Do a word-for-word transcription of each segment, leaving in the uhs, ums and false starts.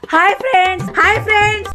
hi friends hi friends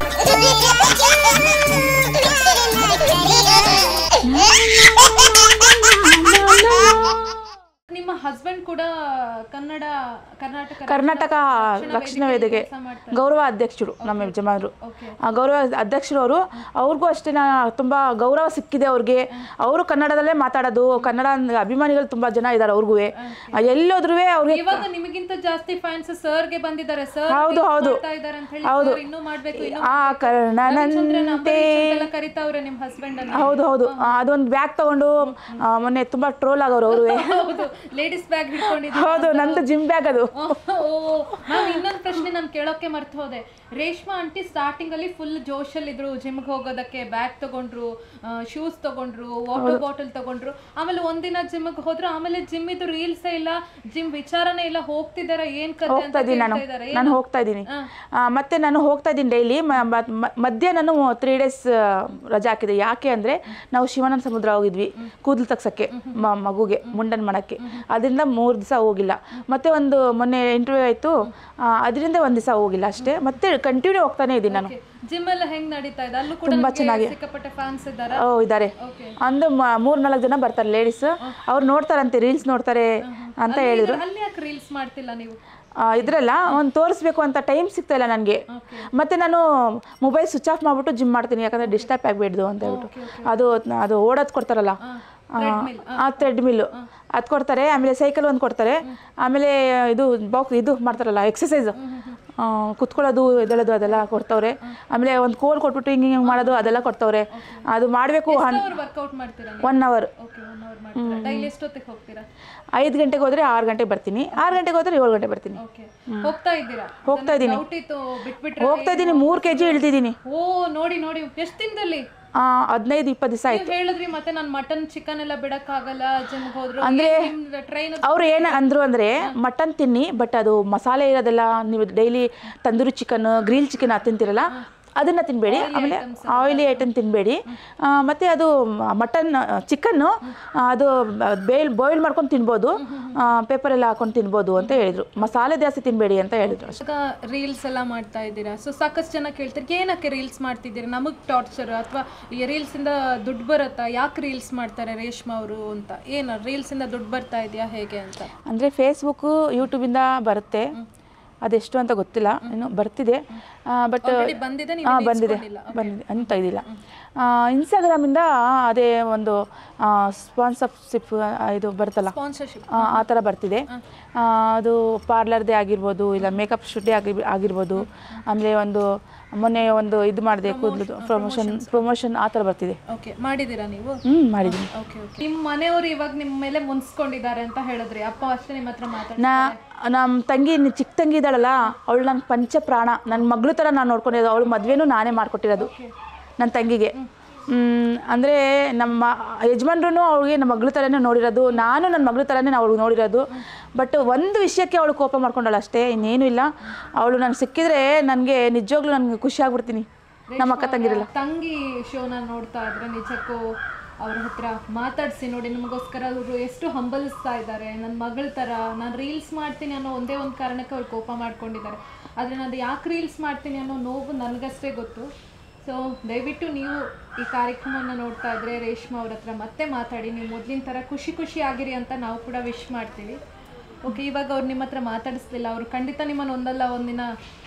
ನಿಮ್ಮ husband ಕೂಡ ಕನ್ನಡ ಕರ್ನಾಟಕ ಕರ್ನಾಟಕ ರಕ್ಷಣಾ ವೇದಿಕೆ ಗೌರವ ಅಧ್ಯಕ್ಷರು ನಮ್ಮ ಯಜಮಾನರು ಗೌರವ ಅಧ್ಯಕ್ಷರು ಅವರು ಅವ್ರಿಗೂ ಅಷ್ಟೇ ತುಂಬ ಗೌರವ ಸಿಕ್ಕಿದೆ ಅವ್ರಿಗೆ ಅವರು ಕನ್ನಡದಲ್ಲೇ ಮಾತಾಡೋದು ಕನ್ನಡ ಅಭಿಮಾನಿಗಳು ತುಂಬ ಜನ ಇದ್ದಾರೆ ಅವ್ರಿಗೂ ಎಲ್ಲೋದ್ರೂ ಅವ್ರಿಗೆ ಇವಾಗ ನಿಮಗಿಂತ ಜಾಸ್ತಿ ಫ್ಯಾನ್ಸ್ ಸರ್ಗೆ ಬಂದಿದ್ದಾರೆ ಸರ್ ಹೌದು ಹೌದು ಹೌದು ಇನ್ನೂ ಮಾಡಬೇಕು ಆ ಕರ್ಣನಂತೆ ಕರಿತಾವ್ರೆ ನಿಮ್ಮ ಹಸ್ಬೆಂಡ್ ಅನ್ನ ಹೌದು ಹೌದು ಅದೊಂದು ಬ್ಯಾಗ್ ತಗೊಂಡು ಮೊನ್ನೆ ತುಂಬಾ ಟ್ರೋಲ್ ಆಗೋರು ಅವರು ಹೌದು ಲೇಡೀಸ್ ಬ್ಯಾಗ್ ಹಿಡ್ಕೊಂಡಿದ್ದಾರೆ ಹೌದು ನಂದು ಜಿಮ್ ಬ್ಯಾಗ್ ಅದು ಮ್ಯಾಮ್ ಇನ್ನೊಂದು ಪ್ರಶ್ನೆ ನಾನು ಕೇಳೋಕೆ ಮರ್ತು ಹೋದೆ ರೇಷ್ಮಾ ಆಂಟಿ ಸ್ಟಾರ್ಟಿಂಗ್ ಅಲ್ಲಿ ಫುಲ್ ಜೋಶಲ್ಲಿ ಇದ್ರು ಜಿಮ್ಗೆ ಹೋಗೋದಕ್ಕೆ ಬ್ಯಾಗ್ ತಗೊಂಡ್ರು ಶೂಸ್ ತಗೊಂಡ್ರು ವಾಟರ್ ಬಾಟಲ್ ತಗೊಂಡ್ರು ಆಮೇಲೆ ಒಂದಿನ ಜಿಮ್ಗೆ ಹೋದ್ರು ಆಮೇಲೆ ಜಿಮ್ ಇದು ರೀಲ್ಸ್ ಇಲ್ಲ ಜಿಮ್ ವಿಚಾರನೇ ಇಲ್ಲ ಹೋಗ್ತಿದಾರೆ ಏನ್ ಕತೆ ಅಂತ ನಾನು ನಾನು ಹೋಗ್ತಾ ಇದ್ದೀನಿ ಮತ್ತೆ ನಾನು ಹೋಗ್ತಾ ಇದ್ದೀನಿ ಡೈಲಿ ಮಧ್ಯೆ ನಾನು ತ್ರೀ ಡೇಸ್ ರಜೆ ಹಾಕಿದೆ ಯಾಕೆ ಅಂದ್ರೆ ನಾವು ಶಿವಾನಂದ ಸಮುದ್ರ ಹೋಗಿದ್ವಿ ಕೂದಲು ತಗ್ಸಕ್ಕೆ ಮಗುಗೆ ಮುಂಡನ್ ಮಾಡಕ್ಕೆ ಅದರಿಂದ ಮೂರು ದಿವಸ ಹೋಗಿಲ್ಲ ಮತ್ತೆ ಒಂದು ಮೊನ್ನೆ ಇಂಟರ್ವ್ಯೂ ಆಯ್ತು ಅದರಿಂದ ಒಂದ್ ದಿವಸ ಹೋಗಿಲ್ಲ ಅಷ್ಟೇ ಮತ್ತೆ ಕಂಟಿನ್ಯೂ ಹೋಗ್ತಾನೆ ಇದ್ದೀನಿ ನಾನು ಜಿಮ್ ಎಲ್ಲ ಹೆಂಗ್ ನಡೀತಾ ಇದೆ ಅಲ್ಲೂ ಕೂಡ ತುಂಬಾ ಚೆನ್ನಾಗಿ ಸಿಕ್ಕಾಪಟ್ಟೆ ಫ್ಯಾನ್ಸ್ ಇದ್ದಾರೆ ಓ ಇದ್ದಾರೆ ಒಂದು ಮೂರ್ ನಾಲ್ಕು ಜನ ಬರ್ತಾರೆ ಲೇಡೀಸ್ ಅವ್ರು ನೋಡ್ತಾರಂತೆ ರೀಲ್ಸ್ ನೋಡ್ತಾರೆ ಅಂತ ಹೇಳಿದ್ರು ಅಲ್ಲಿ ಯಾಕೆ ರೀಲ್ಸ್ ಮಾಡ್ತಿಲ್ಲ ನೀವು ಇದ್ರಲ್ಲ ಒಂದು ತೋರಿಸ್ಬೇಕು ಅಂತ ಟೈಮ್ ಸಿಗ್ತಾ ಇಲ್ಲ ನನಗೆ ಮತ್ತೆ ನಾನು ಮೊಬೈಲ್ ಸ್ವಿಚ್ ಆಫ್ ಮಾಡ್ಬಿಟ್ಟು ಜಿಮ್ ಮಾಡ್ತೀನಿ ಯಾಕಂದ್ರೆ ಡಿಸ್ಟರ್ಬ್ ಆಗಬೇಡ್ದು ಅಂತ ಹೇಳ್ಬಿಟ್ಟು ಅದು ಅದು ಓಡೋದು ಕೊಡ್ತಾರಲ್ಲ ಆ ಥ್ರೆಡ್ ಮಿಲ್ಲು ಅದು ಕೊಡ್ತಾರೆ ಆಮೇಲೆ ಸೈಕಲ್ ಒಂದು ಕೊಡ್ತಾರೆ ಆಮೇಲೆ ಇದು ಬಾಕ್ಸ್ ಇದು ಮಾಡ್ತಾರಲ್ಲ ಎಕ್ಸಸೈಸ್ ಕುತ್ಕೊಳ್ಳೋದು ಎದ್ದೇಳೋದು ಅದೆಲ್ಲ ಕೊಡ್ತವ್ರೆ ಆಮೇಲೆ ಒಂದು ಕೋಲ್ ಕೊಟ್ಬಿಟ್ಟು ಹಿಂಗೆ ಹಿಂಗೆ ಮಾಡೋದು ಅದೆಲ್ಲ ಕೊಡ್ತವ್ರೆ ಅದು ಮಾಡಬೇಕು ಒನ್ ಅವರ್ ಐದು ಗಂಟೆಗೆ ಹೋದ್ರೆ ಆರು ಗಂಟೆಗೆ ಬರ್ತೀನಿ ಆರು ಗಂಟೆಗೆ ಹೋದ್ರೆ ಏಳು ಗಂಟೆ ಬರ್ತೀನಿ ಹೋಗ್ತಾ ಇದ್ದೀರಾ ಹೋಗ್ತಾ ಇದ್ದೀನಿ ಹೋಗ್ತಾ ಇದ್ದೀನಿ ಮೂರು ಕೆ ಜಿ ಇಳ್ದಿದ್ದೀನಿ ಓ ನೋಡಿ ನೋಡಿ ಎಷ್ಟು ದಿನದಲ್ಲಿ ಹದಿನೈದು ಇಪ್ಪತ್ತು ದಿವಸ ಆಯ್ತು ಹೇಳಿದ್ರಿ ಮತ್ತೆ ನಾನು ಮಟನ್ ಚಿಕನ್ ಎಲ್ಲ ಬಿಡಕ್ಕಾಗಲ್ಲ ಜಿಮ್ಗೆ ಹೋದ್ರು ಅಂದ್ರೆ ಟ್ರೈನ್ ಅವ್ರು ಏನ ಅಂದ್ರು ಅಂದ್ರೆ ಮಟನ್ ತಿನ್ನಿ ಬಟ್ ಅದು ಮಸಾಲೆ ಇರೋದೆಲ್ಲ ನೀವು daily tandoori chicken grill chicken ಅದು ತಿಂತಿರಲ್ಲ ಅದನ್ನ ತಿನ್ಬೇಡಿ ಆಮೇಲೆ ಆಯಿಲಿ ಐಟಮ್ ತಿನ್ಬೇಡಿ ಮತ್ತೆ ಅದು ಮಟನ್ ಚಿಕನ್ನು ಅದು ಬೇಲ್ ಬಾಯ್ಲ್ ಮಾಡ್ಕೊಂಡು ತಿನ್ಬೋದು ಪೇಪರ್ ಎಲ್ಲ ಹಾಕೊಂಡು ತಿನ್ಬೋದು ಅಂತ ಹೇಳಿದ್ರು ಮಸಾಲೆ ಜಾಸ್ತಿ ತಿನ್ಬೇಡಿ ಅಂತ ಹೇಳಿದ್ರು ರೀಲ್ಸ್ ಎಲ್ಲ ಮಾಡ್ತಾ ಇದ್ದೀರಾ ಸೊ ಸಾಕಷ್ಟು ಜನ ಕೇಳ್ತಾರೆ ಏನಕ್ಕೆ ರೀಲ್ಸ್ ಮಾಡ್ತಿದ್ದೀರಾ ನಮಗೆ ಟಾರ್ಚರ್ ಅಥವಾ ಈ ರೀಲ್ಸ್ ಇಂದ ದುಡ್ಡು ಬರುತ್ತಾ ಯಾಕೆ ರೀಲ್ಸ್ ಮಾಡ್ತಾರೆ ರೇಷ್ಮಾ ಅವರು ಅಂತ ಏನು ರೀಲ್ಸ್ ಇಂದ ದುಡ್ಡು ಬರ್ತಾ ಇದೆಯಾ ಹೇಗೆ ಅಂತ ಅಂದ್ರೆ ಫೇಸ್ಬುಕ್ ಯೂಟ್ಯೂಬ್ ಇಂದ ಬರುತ್ತೆ ಅದೆಷ್ಟು ಅಂತ ಗೊತ್ತಿಲ್ಲ ಇನ್ನು ಬರ್ತಿದೆ ಬಟ್ ಬಂದಿದೆ ಬಂದಿದೆ ಬಂದಿದೆ ಅಂತ ಇದಿಲ್ಲ ಇನ್ಸ್ಟಾಗ್ರಾಮಿಂದ ಅದೇ ಒಂದು ಸ್ಪಾನ್ಸರ್ಶಿಪ್ ಇದು ಬರ್ತಲ್ಲ ಆ ಥರ ಬರ್ತಿದೆ ಅದು ಪಾರ್ಲರ್ದೇ ಆಗಿರ್ಬೋದು ಇಲ್ಲ ಮೇಕಪ್ ಶೂಟೇ ಆಗಿ ಆಗಿರ್ಬೋದು ಆಮೇಲೆ ಒಂದು ಮೊನ್ನೆ ಒಂದು ಇದು ಮಾಡಿದೆ ಕೂದಲು ಪ್ರಮೋಷನ್ ಪ್ರಮೋಷನ್ ಆ ಥರ ಬರ್ತಿದೆ ಮಾಡಿದ್ದೀರಾ ನೀವು ಹ್ಞೂ ಮಾಡಿದ್ದೀನಿ ನಿಮ್ಮ ಮನೆಯವರು ಇವಾಗ ನಿಮ್ಮ ಮೇಲೆ ಮುನ್ಸ್ಕೊಂಡಿದ್ದಾರೆ ಅಂತ ಹೇಳಿದ್ರಿ ಅಪ್ಪ ಅಷ್ಟೇ ನಿಮ್ಮ ಹತ್ರ ಮಾತಾಡ ನಾ ನಮ್ಮ ತಂಗಿ ಚಿಕ್ಕ ತಂಗಿ ಇದ್ದಾಳಲ್ಲ ಅವಳು ನನ್ನ ಪಂಚ ಪ್ರಾಣ ನನ್ನ ಮಗಳು ಥರ ನಾನು ನೋಡ್ಕೊಂಡಿರೋದು ಅವಳು ಮದುವೆನೂ ನಾನೇ ಮಾಡಿಕೊಟ್ಟಿರೋದು ನನ್ನ ತಂಗಿಗೆ ಅಂದರೆ ನಮ್ಮ ಯಜಮಾನ್ರೂ ಅವಳಿಗೆ ನಮ್ಮ ಮಗಳ ಥರನೇ ನೋಡಿರೋದು ನಾನು ನನ್ನ ಮಗಳ ಥರನೇ ಅವಳು ನೋಡಿರೋದು ಬಟ್ ಒಂದು ವಿಷಯಕ್ಕೆ ಅವಳು ಕೋಪ ಮಾಡ್ಕೊಂಡಳು ಅಷ್ಟೇ ಇನ್ನೇನು ಇಲ್ಲ ಅವಳು ನನಗೆ ಸಿಕ್ಕಿದ್ರೆ ನನಗೆ ನಿಜವಾಗ್ಲೂ ನನಗೆ ಖುಷಿ ಆಗ್ಬಿಡ್ತೀನಿ ನಮ್ಮ ಅಕ್ಕ ತಂಗಿರಲ್ಲ ತಂಗಿ ಶೋನ ನೋಡ್ತಾ ಇದ್ರೆ ನಿಜಕ್ಕೂ ಅವ್ರ ಹತ್ರ ಮಾತಾಡಿಸಿ ನೋಡಿ ನಿಮಗೋಸ್ಕರ ಅವರು ಎಷ್ಟು ಹಂಬಲಿಸ್ತಾ ಇದ್ದಾರೆ ನನ್ನ ಮಗಳ ಥರ ನಾನು ರೀಲ್ಸ್ ಮಾಡ್ತೀನಿ ಅನ್ನೋ ಒಂದೇ ಒಂದು ಕಾರಣಕ್ಕೆ ಅವ್ರು ಕೋಪ ಮಾಡ್ಕೊಂಡಿದ್ದಾರೆ ಆದರೆ ನಾನು ಯಾಕೆ ರೀಲ್ಸ್ ಮಾಡ್ತೀನಿ ಅನ್ನೋ ನೋವು ನನಗಷ್ಟೇ ಗೊತ್ತು ಸೊ ದಯವಿಟ್ಟು ನೀವು ಈ ಕಾರ್ಯಕ್ರಮವನ್ನು ನೋಡ್ತಾ ಇದ್ರೆ ರೇಷ್ಮಾ ಅವ್ರ ಹತ್ರ ಮತ್ತೆ ಮಾತಾಡಿ ನೀವು ಮೊದಲಿನ ಥರ ಖುಷಿ ಖುಷಿ ಆಗಿರಿ ಅಂತ ನಾವು ಕೂಡ ವಿಶ್ ಮಾಡ್ತೀವಿ ಓಕೆ ಇವಾಗ ಅವ್ರು ನಿಮ್ಮ ಹತ್ರ ಮಾತಾಡಿಸ್ಲಿಲ್ಲ ಅವರು ಖಂಡಿತ ನಿಮ್ಮನ್ನು ಒಂದಲ್ಲ ಒಂದಿನ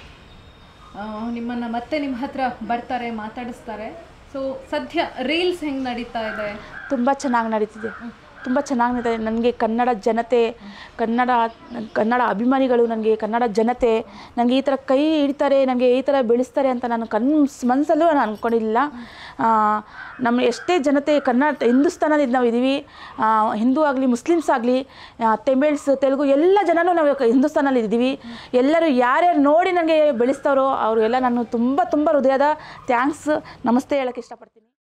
ನಿಮ್ಮನ್ನು ಮತ್ತೆ ನಿಮ್ಮ ಹತ್ರ ಬರ್ತಾರೆ ಮಾತಾಡಿಸ್ತಾರೆ ಸೊ ಸದ್ಯ ರೀಲ್ಸ್ ಹೆಂಗೆ ನಡೀತಾ ಇದೆ ತುಂಬ ಚೆನ್ನಾಗಿ ನಡೀತಿದೆ ತುಂಬ ಚೆನ್ನಾಗಿ ನಡೀತಿದೆ ನನಗೆ ಕನ್ನಡ ಜನತೆ ಕನ್ನಡ ಕನ್ನಡ ಅಭಿಮಾನಿಗಳು ನನಗೆ ಕನ್ನಡ ಜನತೆ ನನಗೆ ಈ ಥರ ಕೈ ಹಿಡಿತಾರೆ ನನಗೆ ಈ ಥರ ಬೆಳೆಸ್ತಾರೆ ಅಂತ ನಾನು ಕನ್ ಮನಸ್ಸಲ್ಲೂ ನಾನು ಅಂದ್ಕೊಂಡಿಲ್ಲ ನಮ್ಮ ಎಷ್ಟೇ ಜನತೆ ಕನ್ನಡ ಹಿಂದೂಸ್ತಾನದಲ್ಲಿ ನಾವು ಇದ್ದೀವಿ ಹಿಂದೂ ಆಗಲಿ ಮುಸ್ಲಿಮ್ಸ್ ಆಗಲಿ ತಮಿಳ್ಸ್ ತೆಲುಗು ಎಲ್ಲ ಜನನೂ ನಾವು ಹಿಂದೂಸ್ತಾನಲ್ಲಿ ಇದ್ದೀವಿ ಎಲ್ಲರೂ ಯಾರ್ಯಾರು ನೋಡಿ ನನಗೆ ಬೆಳೆಸ್ತಾರೋ ಅವರಿಗೆಲ್ಲ ನಾನು ತುಂಬ ತುಂಬ ಹೃದಯದ ಥ್ಯಾಂಕ್ಸ್ ನಮಸ್ತೆ ಹೇಳೋಕ್ಕೆ ಇಷ್ಟಪಡ್ತೀನಿ